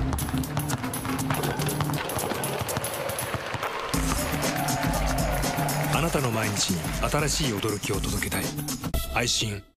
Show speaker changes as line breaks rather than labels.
あなたの毎日に新しい驚きを届けたい。愛心